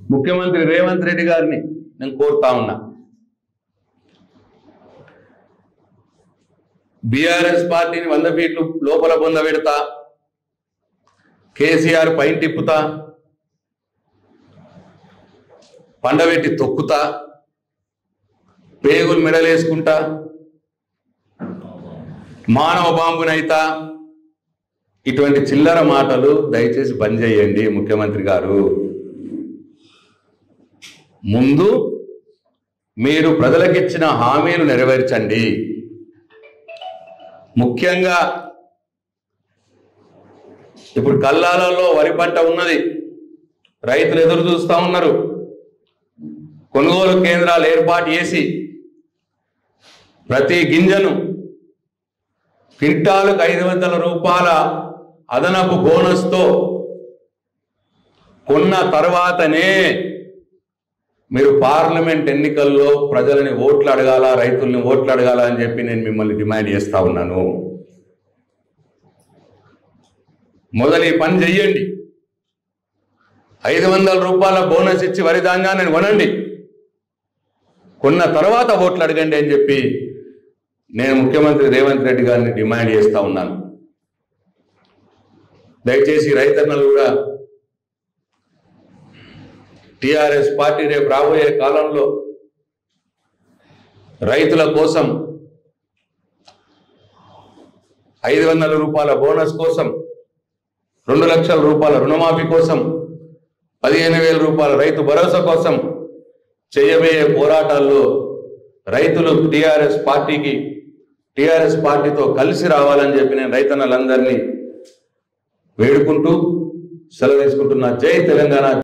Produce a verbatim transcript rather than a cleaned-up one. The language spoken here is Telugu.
ముఖ్యమంత్రి రేవంత్ రెడ్డి గారిని నేను కోరుతా ఉన్నా, బీఆర్ఎస్ పార్టీని వంద ఫీట్లు లోపల పొంద పెడతా, కేసీఆర్ పైన తిప్పుతా, పండబెట్టి తొక్కుతా, పేగులు మెడలేసుకుంటా, మానవ బాంబునైతా, ఇటువంటి చిల్లర మాటలు దయచేసి బంద్ చేయండి ముఖ్యమంత్రి గారు. ముందు మీరు ప్రజలకిచ్చిన హామీలు నెరవేర్చండి. ముఖ్యంగా ఇప్పుడు కల్లాలలో వరి పంట ఉన్నది, రైతులు ఎదురు చూస్తూ ఉన్నారు. కొనుగోలు కేంద్రాలు ఏర్పాటు చేసి ప్రతి గింజను క్వింటాలకు ఐదు వందల రూపాయల అదనపు బోనస్తో కొన్న తర్వాతనే మీరు పార్లమెంట్ ఎన్నికల్లో ప్రజలని ఓట్లు అడగాల, రైతుల్ని ఓట్లు అడగాల అని చెప్పి నేను మిమ్మల్ని డిమాండ్ చేస్తా ఉన్నాను. మొదలు ఈ పని చెయ్యండి. ఐదు వందల రూపాయల బోనస్ ఇచ్చి వరి ధాన్యాన్ని కొనండి, కొన్న తర్వాత ఓట్లు అడగండి అని చెప్పి నేను ముఖ్యమంత్రి రేవంత్ రెడ్డి గారిని డిమాండ్ చేస్తా ఉన్నాను. దయచేసి రైతన్నలు కూడా టిఆర్ఎస్ పార్టీ రేపు రాబోయే కాలంలో రైతుల కోసం ఐదు వందల రూపాయల బోనస్ కోసం, రెండు లక్షల రూపాయల రుణమాఫీ కోసం, పదిహేను వేల రూపాయల రైతు భరోసా కోసం చేయబోయే పోరాటాల్లో రైతులు టిఆర్ఎస్ పార్టీకి టిఆర్ఎస్ పార్టీతో కలిసి రావాలని చెప్పి నేను రైతన్నలందరినీ వేడుకుంటూ సెలవు తీసుకుంటున్నా. జై తెలంగాణ.